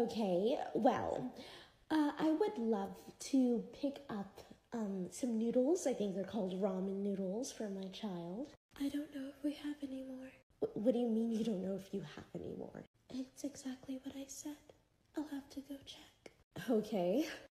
Okay, well, I would love to pick up some noodles. I think they're called ramen noodles for my child. I don't know if we have any more. What do you mean you don't know if you have any more? It's exactly what I said. I'll have to go check. Okay.